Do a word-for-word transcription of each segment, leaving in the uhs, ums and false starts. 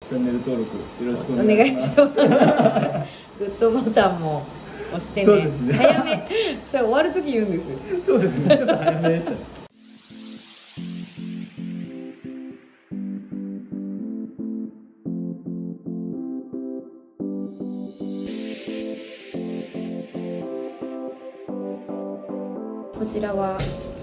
チャンネル登録よろしくおお願いします。 願いします。グッドボタンも押してね。 そうですね。 早め。それ終わる時言うんですよ。 そうですね。ちょっと早めでしたね。 こちらは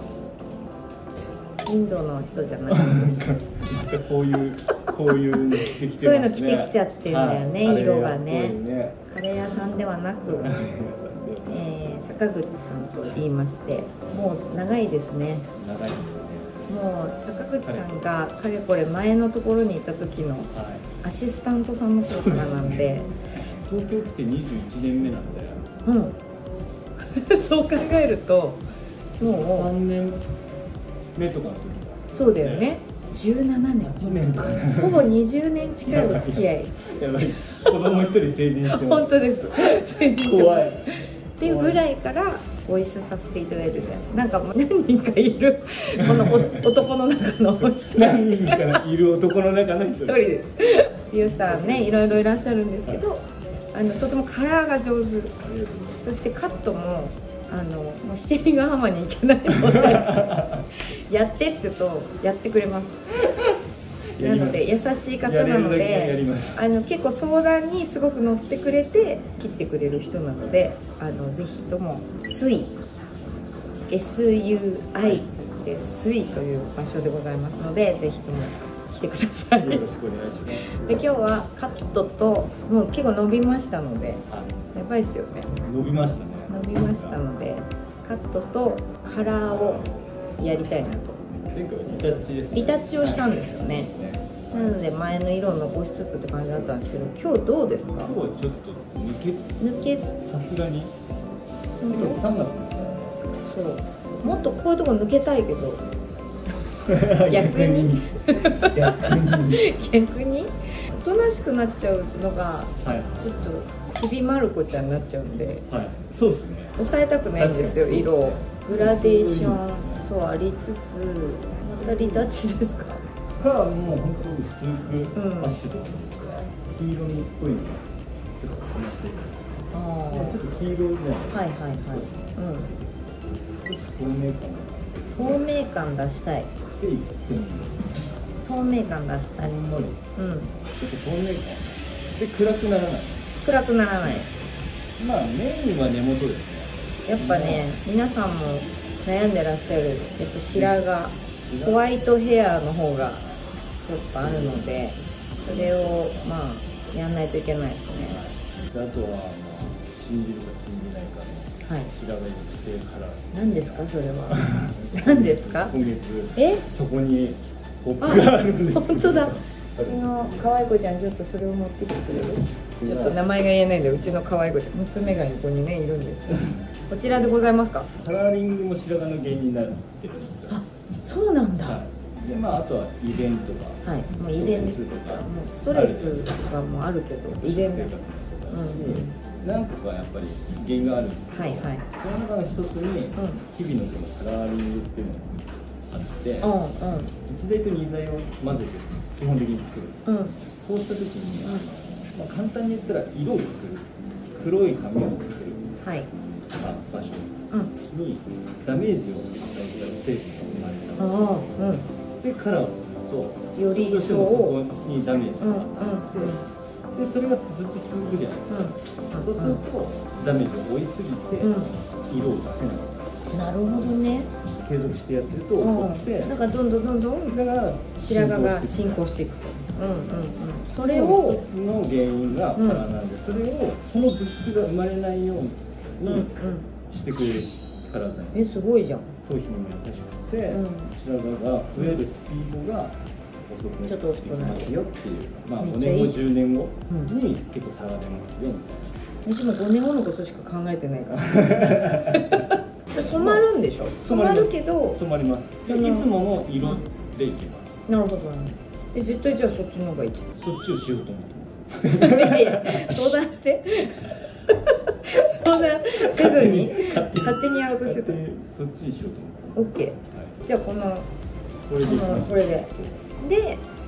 インドの人じゃない。 なんかこういうこういうの着てきてますね。 そういうの着てきちゃってるんだよね、 はい、 色がね。 ねカレー屋さんではなく、えー、坂口さんと言いまして、もう長いですね。 長いですね。 もう坂口さんがかれこれ前のところにいた時のアシスタントさんの頃からなんで、 東京来てにじゅういちねんめなんで、 うんそう考えるともさうんねんめとかの時そうだよね、じゅうななねん、 いちねんかな。 ほぼにじゅうねん近いお付き合い。 やばい、子供一人成人してます。 本当です。成人怖いっていうぐらいからご一緒させていただいてて、なんかもう何人かいるこのお男の中の一人何人かいる男の中の一人です。ゆうさんね、いろいろいらっしゃるんですけど、あのとてもカラーが上手、そしてカットもあのもう七里ヶ浜に行けないのでやってって言うとやってくれます。なので優しい方なので、あの結構相談にすごく乗ってくれて切ってくれる人なので、あのぜひともスイ エスユーアイ でスイという場所でございますので、ぜひとも来てください。 よろしくお願いします。 で今日はカットともう結構伸びましたので、やばいですよね。 伸びましたね。 伸びましたのでカットとカラーをやりたいなと。 前回はリタッチですね。 リタッチをしたんですよね。なので前の色を残しつつって感じだったんですけど、今日どうですか？ 今日はちょっと抜け抜けさすがにうんさんがつそうもっとこういうとこ抜けたいけど逆に逆に逆におとなしくなっちゃうのがはいちょっとちびまる子ちゃんになっちゃうんで、 はいそうですね。 抑えたくないんですよ、色を。グラデーションそうありつつ、またリタッチですか？ からもう本当に薄くうんアッシュとか黄色みっぽいのがちょっと詰まってる。 ああ、 ちょっと黄色ね。 はいはいはい、 ちょっと透明感がうん、透明感出したい。 でいってみる。 透明感出したい。 ほんのりうん、 ちょっと透明感で暗くならない。 暗くならない。 まあメインは根元ですね。 やっぱね、皆さんも悩んでらっしゃる、やっぱ白髪、ホワイトヘアの方がちょっとあるので、それをまあやんないといけないですね。 であとはまあ信じるか信じないかのはい。 白髪育成カラー。 何ですかそれは？何ですか？ 今月え？ そこにポップがあるんです。 本当だ。うちの可愛い子ちゃん、ちょっとそれを持ってきてくれる？ちょっと名前が言えないんで、うちの可愛い子ちゃん、娘が横にねいるんですけど、こちらでございますか？ カラーリングも白髪の原因になってるんですよ。 あ、そうなんだ。ははい。でまああとは遺伝とか。 い、もう遺伝です。もうストレスがもうあるけど遺伝だ。うんうん。 何個かやっぱり原因があるんですけど、 はいはい。 その中の一つに日々のこのカラーリングっていうのがあって、 うんうん一剤と二剤を混ぜて基本的に作る。 うんそうした時に、まあ、簡単に言ったら色を作る、黒い紙を作る、 はい。 まあ、場所うん。 にダメージを与えた成分が生まれたあのあ、うん。 でカラーをするとより一層どうしてもそこにダメージうんがうんあって、でそれがずっと続くじゃないですか。 うん。 そうするとダメージを負いすぎてうん色を出せない。 なるほどね。 継続してやってると起うん。 こって、 なんかどんどんどんどんだから白髪が進行していくと。うんうんうん。そそれを一つの原因がカラーなんで、それをその物質が生まれないよううんうん。 にしてくれるカラー剤。 え、すごいじゃん。 頭皮にも優しくて、 うん白髪が増えるスピードが遅くちょっと遅くなるなってきますよっていう、まあめっちゃいいごねんごじゅうねんごに結構差が出ますよみたいな。 うちもごねんごのことしか考えてないから染まるんでしょ？染まるけど、 染まります。 そのいつもの色でいきます。 なるほどね。え、絶対じゃあそっちの方がいいじそっちをしようと思ってゃん。いやいや、相談して相談せずに勝手にやろうとしてた。 そっちにしようと思って。 オッケー。じゃあこのこれでいきましょう。 これでで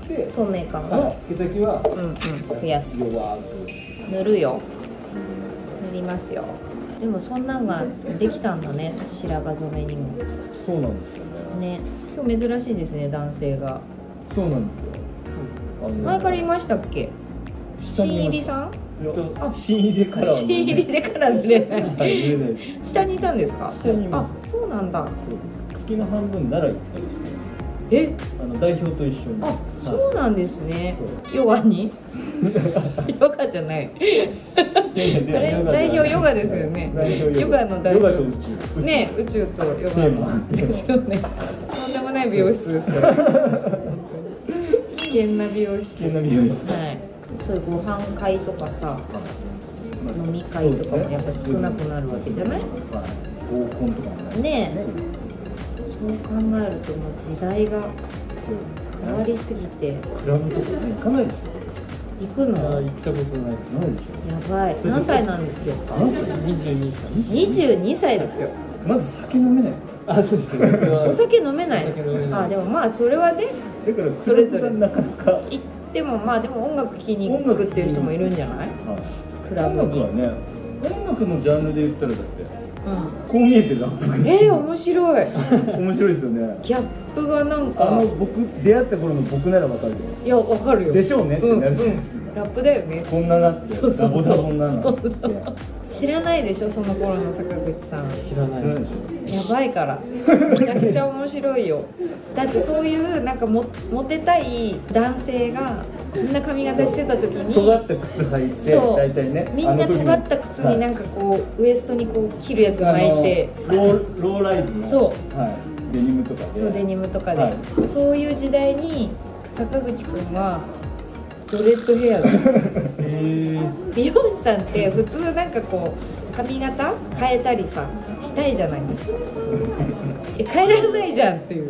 て、 透明感はを、 い、毛先はうんうん、増やす。 弱く塗るよ。塗りますよ。でもそんなんができたんだね、白髪染めにも。 そうなんですよね。 ね、今日珍しいですね、男性が。 そうなんですよ。あの前からいましたっけ？新入りさん？ あ、新入りからは新入りでから塗れない。 はい、塗れないです。 下にいたんですか？ 下にいまあ、そうなんだ。 そうです。月の半分奈良行ったりして、 え、 あの代表と一緒に。 あ、そうなんですねそ。 ヨガに？ヨガじゃない。あれ代表ヨガですよね。ヨガの代ヨガと表。 宇宙。 ね、宇宙とヨガテーマのですよね。とんでもない美容室ですから。危険な美容室。 危険な美容室。 はい。そういうご飯会とかさ、飲み会とかもやっぱ少なくなるわけじゃない？ はい。合コンとかもね。 ねえ。そう考えるともう時代が変わりすぎて。 クラブとかね、行かないでしょ。 行くの？ 行ったことないです。ないでしやばい。何歳なんですか？ ょ。何歳？二十二歳。 にじゅうにさいですよ。 まず酒飲めない。あ、そうですね。 お酒飲めない。 お酒飲めないあ、でもまあそれはね、 だからそれぞれなかなか。 行ってもまあでも音楽聴きに行くっていう人もいるんじゃない？クラブに。 音楽はね、音楽のジャンルで言ったらだってうこう見えてラップがん。えー、面白い。 面白いですよね。 ギャップがなんあかの僕出会った頃の僕ならわかるよ。 いやわかるよ。 でしょうねってうんなるし、 うん。ラップだよね。 こんななってそうそうそうダボダボになるのそうそう知らないでしょその頃の坂口さん。 知らないでしやばいからめちゃくちゃ面白いよ。だってそういうなんかもモテたい男性がこんな髪型してた時ょ。 に尖った靴履いてそう大体ね、 みんな尖った靴になんかこうウエストにこう切るやつ巻いて、 あのローローライズのそうはいデニムとかで、 そうデニムとかで、 はいそういう時代に坂口くんはドレッドヘアだへ美容師さんって普通なんかこう髪型変えたりさしたいじゃないですか。え変えられないじゃんっていう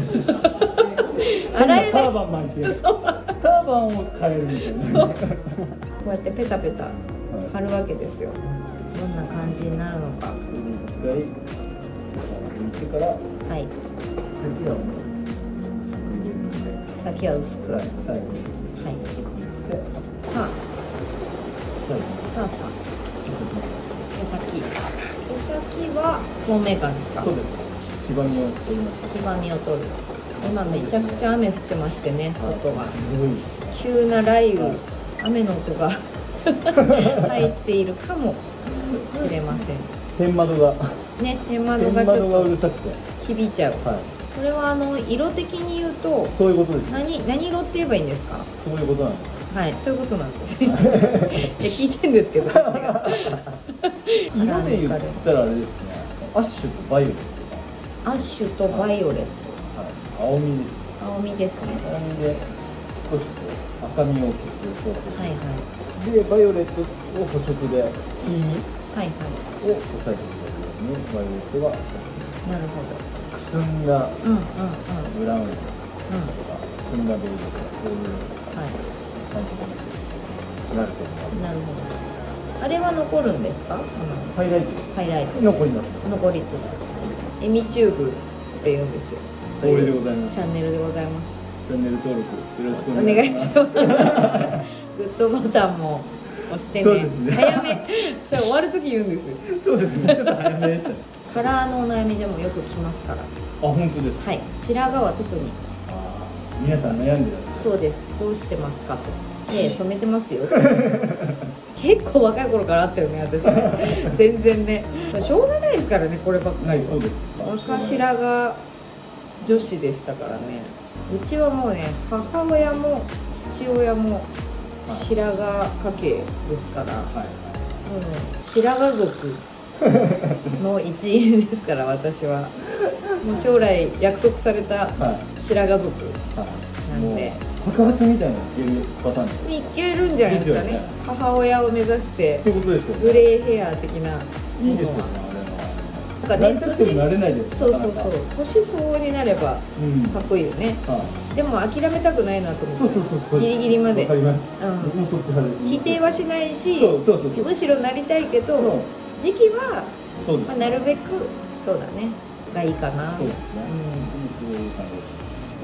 ー洗えないターバン巻いてそうターバンを変えるみたいな。 そうこうやってペタペタ貼るわけですよ。どんな感じになるのか。 一回抜いてからはい次はもう薄く入れるんで、 先は薄く、 ははいい、 最後にでさあ最後にさあさあ毛先毛先は透明感ですか？ そうです。黄ばみを取ります。 黄ばみを取る。今めちゃくちゃ雨降ってましてね、外がすごい。 急な雷雨、雨の音が入っているかもしれません天窓がね。天窓天がち窓がょっうるさくて、 と響いちゃう。 はこれはあの色的に言うとい。そういうことです。 何何色って言えばいいんですか？ そういうことなんです。 はい、そういうことなんですね。いや聞いてんですけど、私が色で言ったらあれですね。アッシュとバイオレットアッシュとバイオレット、 が、はい、青みです。 青みですね。 青みで少しこう赤みを消す方法はいはいで、バイオレットを補色で黄身はいはを抑えてくれるようにバイオレットがい。なるほど。 くすんだうんうんうんブラウンとかうん。 くすんだベージュとかそういうは感じになると思い。 う。 なるほど。あれは残るんですか？そのハイライトです。 ハイライト残ります。 残りつつ、エミチューブって言うんですよ。 光栄でございます。 チャンネルでございます。 チャンネル登録よろしくおお願いします。 願いします。グッドボタンも押してね。 そうですね早め。それ終わる時言うんですよ。 そうですね。ちょっと早めでしたね。 カラーのお悩みでもよく聞きますから。 あ、本当ですか。 はい。白髪は特に。 あー皆さん悩んでらっしゃる。 そうです。どうしてますかと。ええ、染めてますよ。結構若い頃からあったよね、私ね。全然ね。しょうがないですからね、こればっかりは。 そうです。 若白髪女子でしたからね。うちはもうね、母親も父親も白髪家系ですから、 はい。 もう白髪族の一員ですから、私は。もう将来約束されたはい。 白髪族はい。 なんで。 白髪みたいなのいけるパターンです。 いけるんじゃないですかね。 ですよね母親を目指してってことですよね。 グレーヘア的な。 いいですよね、あれは。 なんかね、 なりたくてもなれないです。 そうそうそうなかなか。 年相応になればうん。 かっこいいよね。 はでも諦めたくないなと思い。 って。 そうそうそうそう。 ギリギリまでわかります。 うん僕もそっち派です。 否定はしないし、 そうそうそうそう。 むしろなりたいけど、 そう時期は、 そうですまあ、。なるべくそうだねがいいかな。 そうですね。 うんそういう感じです。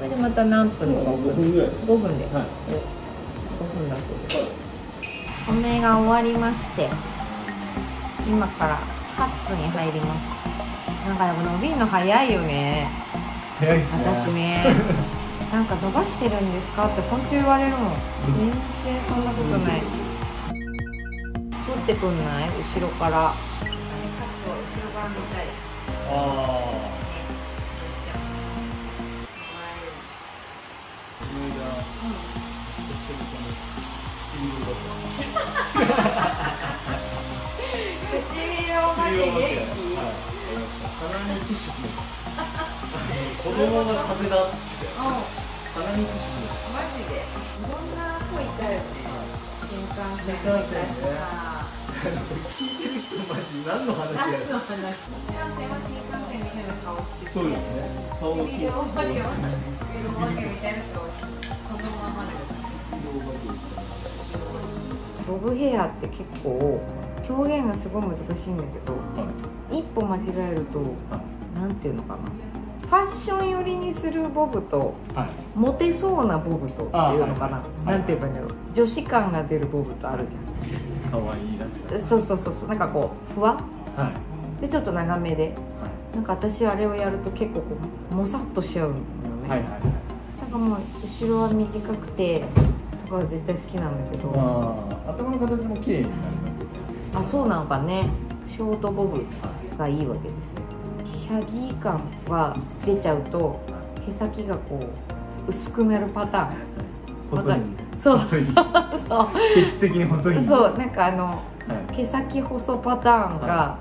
れでまた何分とか置くんですごふんぐらい。 ごふんで、 はい。 ごふんだそうです。染めが終わりまして、今からカッツに入ります。なんか伸びるの早いよね。 早いですね。 私ね、なんか伸ばしてるんですかって本当言われるもん。全然そんなことない。取ってくんない？後ろから。カットは後ろから見たい。 ああ。 唇を待って元気。 鼻にティッシュ詰めて。子供が風邪だって言って。鼻にティッシュ詰めて。 マジで。いろんな子いたよね。新幹線もいたしさ。 聞いてる人マジ何の話やる。 何の話？新幹線は新幹線みたいな顔してて。 そうですね。顔が唇お化けは唇お化けみたいな顔してそのままで。ボブヘアって結構表現がすごい難しいんだけど、はい、一歩間違えると、はい、なんていうのかな、ファッション寄りにするボブと、はい、モテそうなボブとっていうのかな、はい、なんて言えばいいんだろう、女子感が出るボブとあるじゃん。 かわいいらしい。 そうそうそうそう、なんかこうふわ、 はい、 でちょっと長めで、はい、なんか私あれをやると結構こうもさっとしちゃうんだよね。はいはい、なんかもう後ろは短くてとかが絶対好きなんだけど、 あ頭の形も綺麗になりますよね。 あ、そうなのかね。ショートボブがいいわけですよ。シャギー感が出ちゃうと毛先がこう薄くなるパターン。 細い。 そう細い。 そう血的に細い。 そう、なんかあの、はい、毛先細パターンが、はい、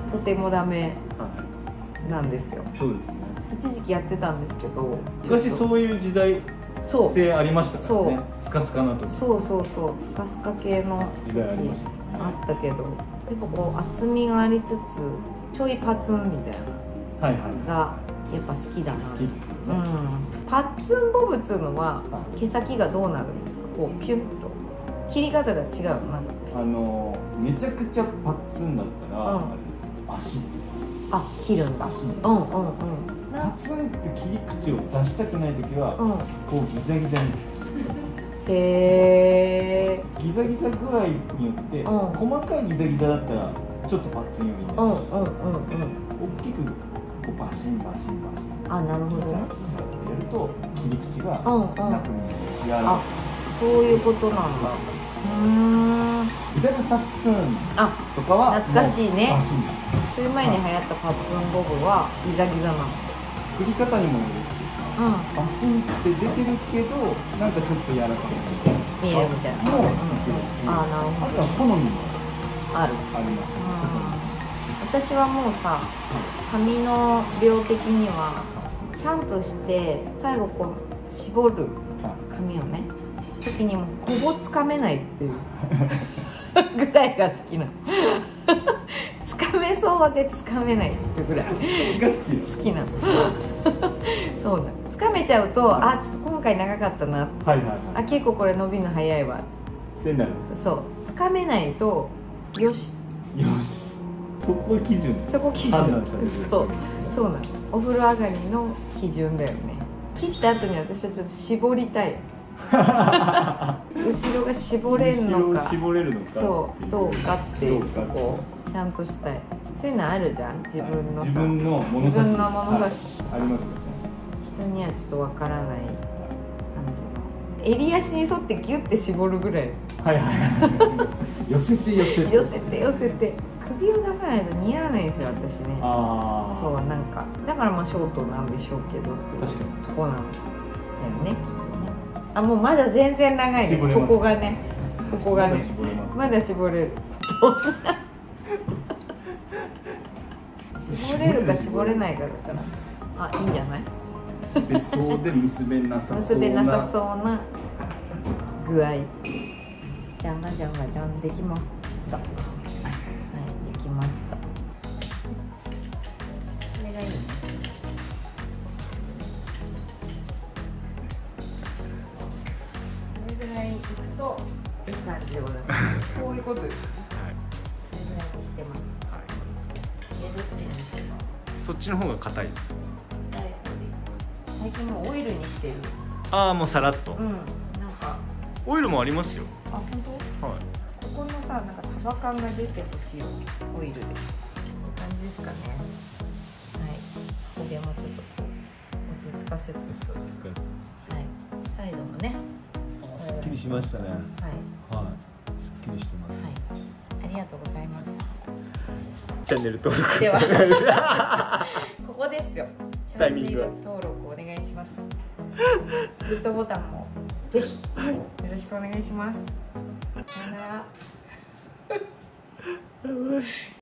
とてもダメなんですよ。 そうですね。 一時期やってたんですけど、 昔そういう時代性ありましたからね。スカスカなと。そうそうそう、スカスカ系の時代ありましたね。 あったけど、でもこう厚みがありつつちょいパツンみたいなのがやっぱ好きだな。好きですね。うん。パッツンボブっていうのは毛先がどうなるんですか？こうピュッと切り方が違うの？なんかあのめちゃくちゃパッツンだったら、うん、あれです。足。 あ、切るんだ。足。うんうんうん。 パツンって切り口を出したくないときは、うん、こうギザギザに。 へー。 ギザギザ具合によって、うん、細かいギザギザだったらちょっとパッツン寄りになる。うんうんうんうん。大きくこうバシンバシンバシン。 あ、なるほどね。やると切り口がなく見える。 あ、そういうことなんだ。うーん。 イダルサッスーンとかは懐かしいね。ちょい前に流行ったパッツンボブはギザギザなの。 作り方にもよる。うん、バシンって出てるけど、なんかちょっと柔らかく見えるみたいな。もう、あ、なるほど。 あとは好みもある。 あります。 私はもうさ、髪の量的にはシャンプーして最後こう絞る髪をね、時にもほぼつかめないっていうぐらいが好きな。つかめそうでつかめないっていうぐらい好きなの。そうだ。つかめちゃうと、あ、ちょっと今回長かったな、はいはいはい、あ、結構これ伸びるの早いわってなる。そう、つかめないとよしよし、そこ基準、 そこ基準、そうそうなの。お風呂上がりの基準だよね。切った後に私はちょっと絞りたい。後ろが絞れるのか、 絞れるのか、 そうどうかっていうこうちゃんとしたい。そういうのあるじゃん、自分のさ、 自分の物差し、 自分の物差しありますよね。 人にはちょっとわからない感じ。襟足に沿ってギュッて絞るぐらい。はいはい寄せて寄せて寄せて寄せて首を出さないと似合わないんですよ、私ね。ああ、そう、なんかだからまあショートなんでしょうけどっていうとこなんだよね、きっとね。あ、もうまだ全然長いね、ここがね、ここがね、まだ絞れる。絞れるか絞れないかだから、あ、いいんじゃない？ 結べそうで結べなさそうな結べなさそうな具合。じゃんがじゃんがじゃん、できました。はい、できました。これがいいね。これぐらいいくといい感じでございます。こういうことです。はい。これぐらいにしてます。はい。え、どっちにしてます？ そっちの方が硬いです。 硬い方でいい。 最近もうオイルにしてる。 ああ、もうさらっと、 うん、なんかオイルもありますよ。 あ、本当？ はい。 ここのさ、なんか束感が出てほしいオイルで、こういう感じですかね。はい、ここでもうちょっと落ち着かせつつ、はい、サイドもね、 すっきりしましたね。 はい、 はい、すっきりしてます。 はい、ありがとうございます。 チャンネル登録ではここですよ。チャンネルタイミングは登録お願いします。グッドボタンもぜひよろしくお願いします。さよなら。